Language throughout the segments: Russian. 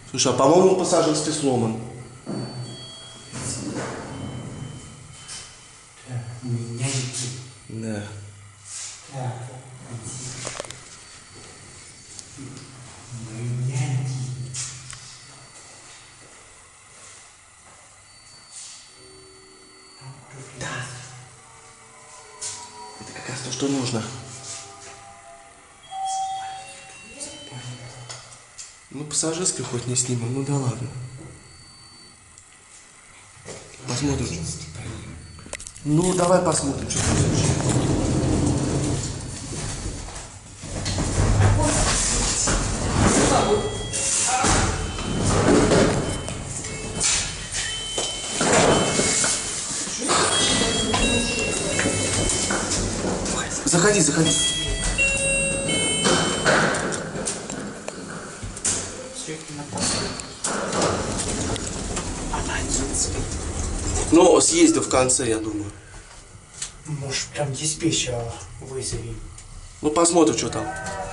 Слушай, а по-моему пассажирский сломан. Так, у меня летит. Да. Так, у меня летит. Да. Это как раз то, что нужно. Ну, пассажирский хоть не снимем, ну да ладно. Посмотрим. Ну, давай посмотрим, что там. Заходи, заходи. Ну, съездил в конце, я думаю. Может, там диспетчера вызови. Ну, посмотрим, что там.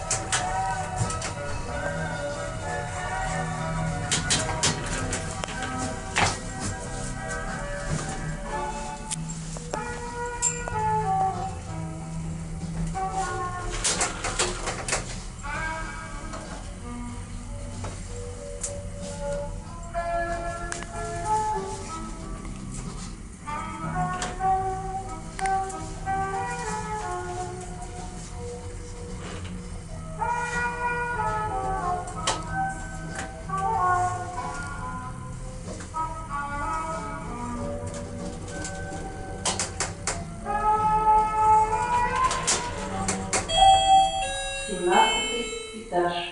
Этаж.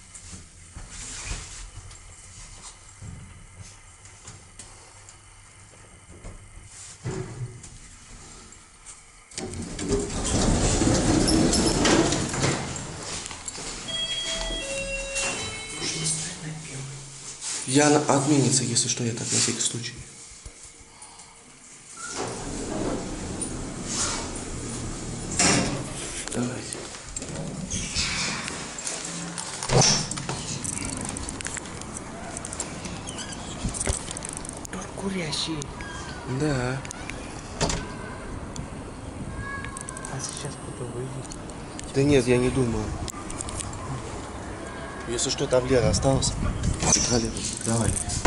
Яна отменится, если что, я так на всякий случай. Давайте. Тот курящий. Да. А сейчас кто-то выйдет. Да нет, я не думаю. Если что, там Лера осталась. Контролируй. Давай.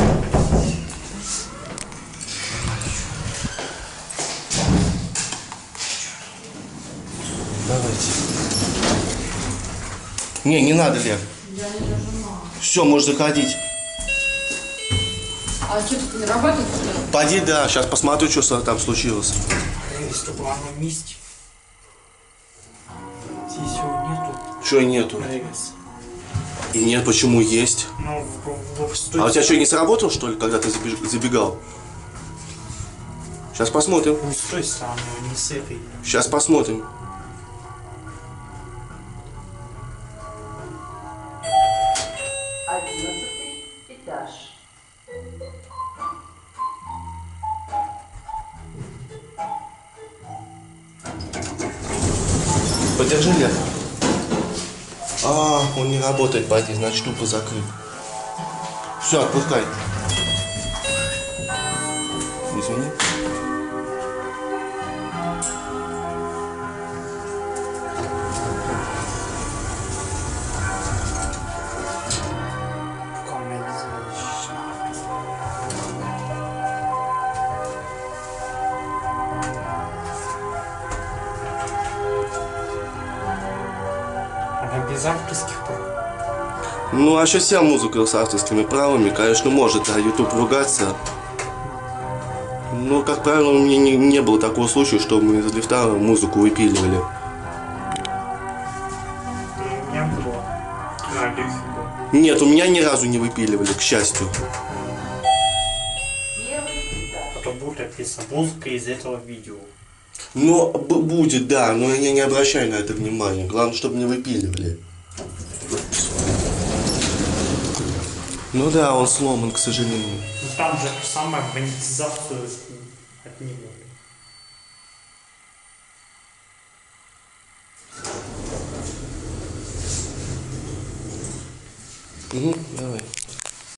Давайте. Не надо, Лер. Я не нажимала. Все, можешь заходить. А что, ты не работаешь? Пойди, да, сейчас посмотрю, что там случилось. Если в главном месте. Здесь его нету. Чего нету? Рейс. И нет, почему есть? Ну, А у тебя что, не сработал, что ли, когда ты забегал? Сейчас посмотрим. Не с той стороны, не с этой. Сейчас посмотрим. Этаж. Подержи, Лер. А, он не работает, пойди, значит, тупо закрыт. Все, отпускай. Извини. Она без авторских прав. Ну, а сейчас вся музыка с авторскими правами, конечно, может на YouTube ругаться. Но, как правило, у меня не было такого случая, что мы из лифта музыку выпиливали. У меня было. На лифте было. Нет, у меня ни разу не выпиливали, к счастью. Первый этаж. А то будет написано музыка из этого видео. Но будет, да, но я не обращаю на это внимания. Главное, чтобы не выпиливали. Ну да, он сломан, к сожалению. Ну там же самая монетизацию от него. Угу, давай.